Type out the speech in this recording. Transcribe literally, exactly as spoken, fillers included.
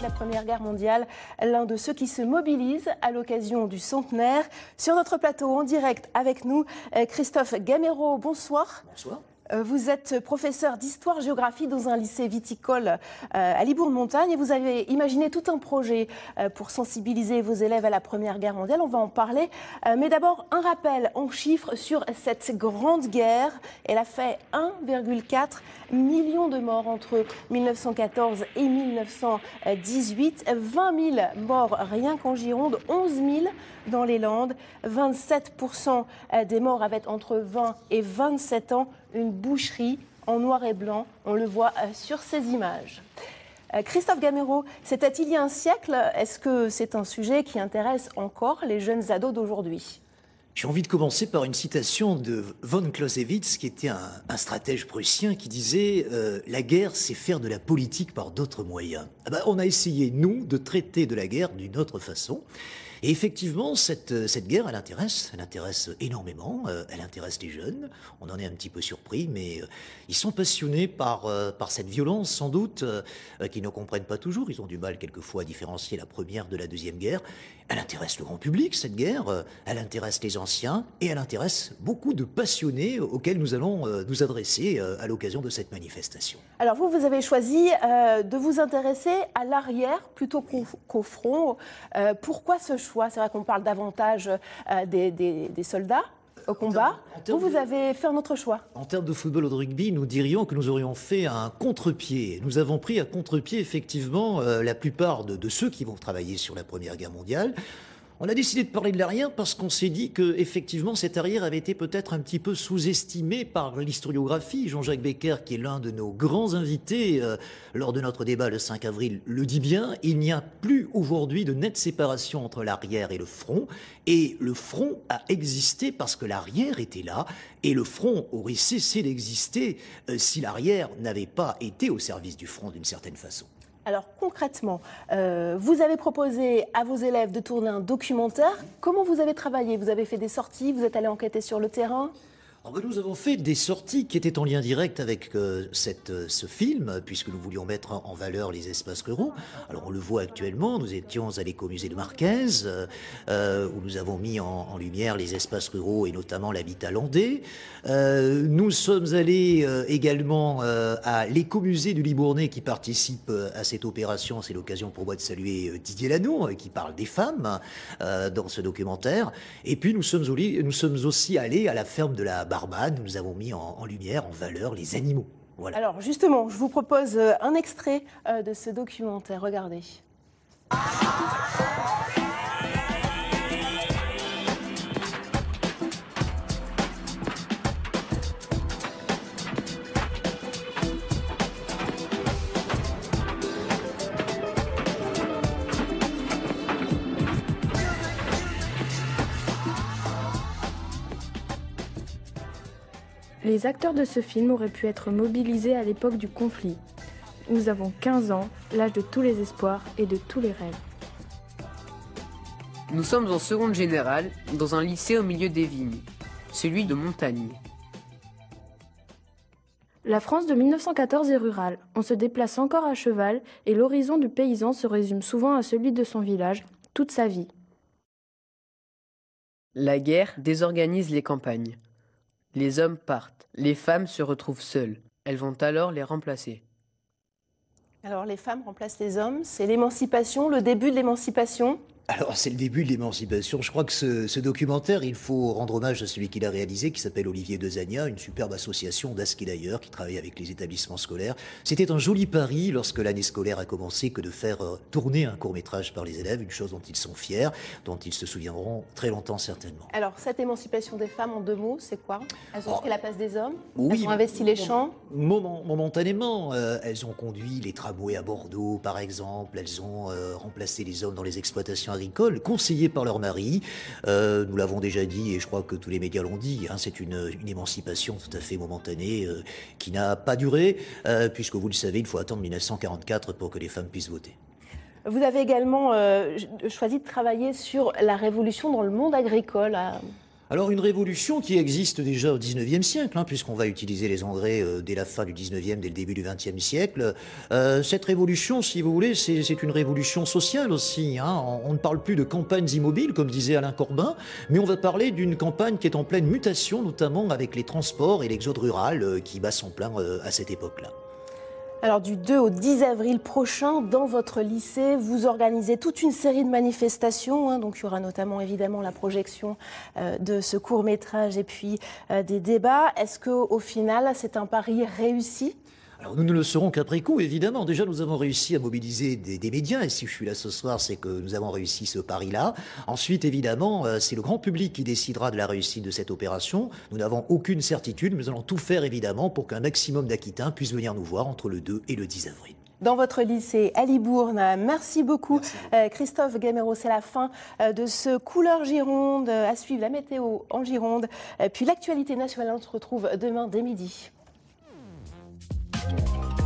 de la Première Guerre mondiale, l'un de ceux qui se mobilisent à l'occasion du centenaire. Sur notre plateau, en direct avec nous, Christophe Gamero, bonsoir. Bonsoir. Vous êtes professeur d'histoire-géographie dans un lycée viticole à Libourne-Montagne et vous avez imaginé tout un projet pour sensibiliser vos élèves à la Première Guerre mondiale. On va en parler. Mais d'abord, un rappel en chiffres sur cette grande guerre. Elle a fait un virgule quatre million de morts entre mille neuf cent quatorze et mille neuf cent dix-huit. vingt mille morts rien qu'en Gironde, onze mille dans les Landes. vingt-sept pour cent des morts avaient entre vingt et vingt-sept ans. Une boucherie en noir et blanc, on le voit sur ces images. Christophe Gamero, c'était il y a un siècle. Est-ce que c'est un sujet qui intéresse encore les jeunes ados d'aujourd'hui ? J'ai envie de commencer par une citation de von Clausewitz, qui était un, un stratège prussien, qui disait euh, « La guerre, c'est faire de la politique par d'autres moyens ». Ah ben, on a essayé, nous, de traiter de la guerre d'une autre façon. Et effectivement, cette, cette guerre, elle intéresse, elle intéresse énormément, euh, elle intéresse les jeunes. On en est un petit peu surpris, mais euh, ils sont passionnés par, euh, par cette violence, sans doute, euh, qu'ils ne comprennent pas toujours. Ils ont du mal, quelquefois, à différencier la première de la deuxième guerre. Elle intéresse le grand public, cette guerre, euh, elle intéresse les anciens, et elle intéresse beaucoup de passionnés auxquels nous allons euh, nous adresser euh, à l'occasion de cette manifestation. Alors vous, vous avez choisi euh, de vous intéresser à l'arrière plutôt qu'au, qu'au front. Euh, pourquoi ce choix ? C'est vrai qu'on parle davantage euh, des, des, des soldats au combat. Vous, vous avez fait un autre choix. En termes de football ou de rugby, nous dirions que nous aurions fait un contre-pied. Nous avons pris à contre-pied, effectivement, euh, la plupart de, de ceux qui vont travailler sur la Première Guerre mondiale. On a décidé de parler de l'arrière parce qu'on s'est dit que, effectivement, cette arrière avait été peut-être un petit peu sous-estimée par l'historiographie. Jean-Jacques Becker, qui est l'un de nos grands invités euh, lors de notre débat le cinq avril, le dit bien. Il n'y a plus aujourd'hui de nette séparation entre l'arrière et le front. Et le front a existé parce que l'arrière était là. Et le front aurait cessé d'exister euh, si l'arrière n'avait pas été au service du front d'une certaine façon. Alors concrètement, euh, vous avez proposé à vos élèves de tourner un documentaire. Comment vous avez travaillé ? Vous avez fait des sorties, vous êtes allé enquêter sur le terrain ? Alors ben, nous avons fait des sorties qui étaient en lien direct avec euh, cette, euh, ce film, puisque nous voulions mettre en, en valeur les espaces ruraux. Alors on le voit actuellement, nous étions à l'écomusée de Marquez, euh, où nous avons mis en, en lumière les espaces ruraux et notamment l'habitat landais. Euh, nous sommes allés euh, également euh, à l'écomusée du Libournais qui participe euh, à cette opération. C'est l'occasion pour moi de saluer euh, Didier Lano, euh, qui parle des femmes euh, dans ce documentaire. Et puis nous sommes, au, nous sommes aussi allés à la ferme de la Barbade, nous avons mis en, en lumière, en valeur, les animaux. Voilà. Alors justement, je vous propose un extrait de ce documentaire. Regardez. Les acteurs de ce film auraient pu être mobilisés à l'époque du conflit. Nous avons quinze ans, l'âge de tous les espoirs et de tous les rêves. Nous sommes en seconde générale, dans un lycée au milieu des vignes, celui de Montagne. La France de mille neuf cent quatorze est rurale. On se déplace encore à cheval et l'horizon du paysan se résume souvent à celui de son village, toute sa vie. La guerre désorganise les campagnes. Les hommes partent, les femmes se retrouvent seules. Elles vont alors les remplacer. Alors les femmes remplacent les hommes, c'est l'émancipation, le début de l'émancipation. Alors, c'est le début de l'émancipation. Je crois que ce, ce documentaire, il faut rendre hommage à celui qui l'a réalisé, qui s'appelle Olivier Dezania, une superbe association d'Asc et d'ailleurs, qui travaille avec les établissements scolaires. C'était un joli pari, lorsque l'année scolaire a commencé, que de faire euh, tourner un court-métrage par les élèves, une chose dont ils sont fiers, dont ils se souviendront très longtemps certainement. Alors, cette émancipation des femmes, en deux mots, c'est quoi ? Elles ont oh. pris la place des hommes ? Oui, elles ont investi les champs ? moment, Momentanément, euh, elles ont conduit les tramways à Bordeaux, par exemple. Elles ont euh, remplacé les hommes dans les exploitations agricoles, conseillées par leur mari. Euh, nous l'avons déjà dit, et je crois que tous les médias l'ont dit, hein, c'est une, une émancipation tout à fait momentanée, euh, qui n'a pas duré, euh, puisque vous le savez, il faut attendre mille neuf cent quarante-quatre pour que les femmes puissent voter. Vous avez également euh, choisi de travailler sur la révolution dans le monde agricole. À... Alors une révolution qui existe déjà au dix-neuvième siècle, hein, puisqu'on va utiliser les engrais euh, dès la fin du dix-neuvième, dès le début du vingtième siècle. Euh, cette révolution, si vous voulez, c'est une révolution sociale aussi. Hein. On, on ne parle plus de campagnes immobiles, comme disait Alain Corbin, mais on va parler d'une campagne qui est en pleine mutation, notamment avec les transports et l'exode rural euh, qui bat son plein euh, à cette époque-là. Alors du deux au dix avril prochain, dans votre lycée, vous organisez toute une série de manifestations. Hein, donc il y aura notamment évidemment la projection euh, de ce court-métrage et puis euh, des débats. Est-ce qu'au final, c'est un pari réussi ? Alors nous ne le saurons qu'après coup, évidemment. Déjà, nous avons réussi à mobiliser des, des médias. Et si je suis là ce soir, c'est que nous avons réussi ce pari-là. Ensuite, évidemment, euh, c'est le grand public qui décidera de la réussite de cette opération. Nous n'avons aucune certitude, mais nous allons tout faire, évidemment, pour qu'un maximum d'Aquitains puissent venir nous voir entre le deux et le dix avril. Dans votre lycée à Libourne. Merci beaucoup, Merci beaucoup. Euh, Christophe Gamero. C'est la fin euh, de ce Couleur Gironde. Euh, à suivre la météo en Gironde. Euh, puis l'actualité nationale, on se retrouve demain dès midi. Thank you.